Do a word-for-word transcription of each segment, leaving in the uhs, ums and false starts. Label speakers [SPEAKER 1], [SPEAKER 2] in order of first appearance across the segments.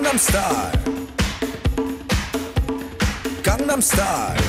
[SPEAKER 1] Gangnam Style, Gangnam Style.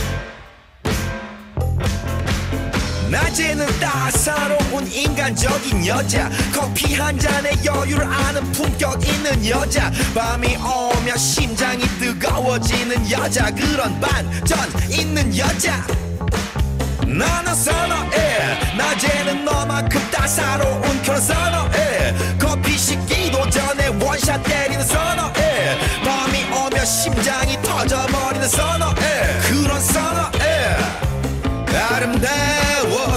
[SPEAKER 1] 낮에는 따사로운 인간적인 여자, 커피 한 잔에 여유를 아는 품격 있는 여자, 밤이 오면 심장이 뜨거워지는 여자, 그런 반전 있는 여자 나는 선호해. 낮에는 너만큼 따사로운 그런 선호해. 커피 식기도 전에 원샷 때리는 선호해. 밤이 오면 심장이 터져버리는 선호해. 그런 선호해. 아름다워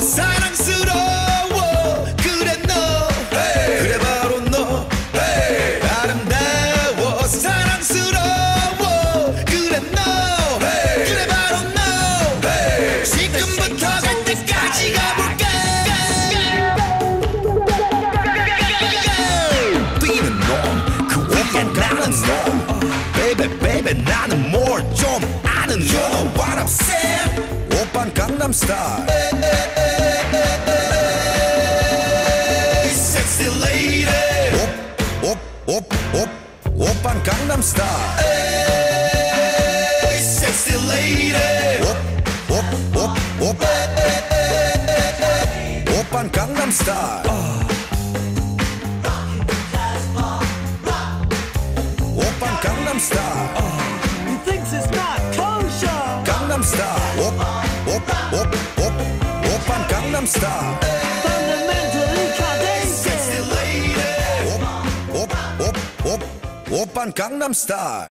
[SPEAKER 1] 사랑스러워 그래 너 hey. 그래 바로 너 hey. 아름다워 사랑스러워 그래 너 hey. 그래 바로 너 hey. 지금부터 갈 때까지 가볼까. 뛰는 놈그 위에 나는 놈 Baby baby 나는 뭘 좀 아는 놈 You know what I'm saying. 오빤 강남 스타일. Sexy lady. 옵옵옵옵 오빤 강남 스타일. Sexy lady. 옵옵옵옵 오빤 강남 스타일. 오빤 강남 스타일.
[SPEAKER 2] He thinks it's not kosher.
[SPEAKER 1] 강남 스타일. 옵 옵 옵 옵 오빤 강남 스타일.
[SPEAKER 2] Fundamentally crazy.
[SPEAKER 1] Sexy lady. 옵 옵 옵 옵 오빤 강남 스타일.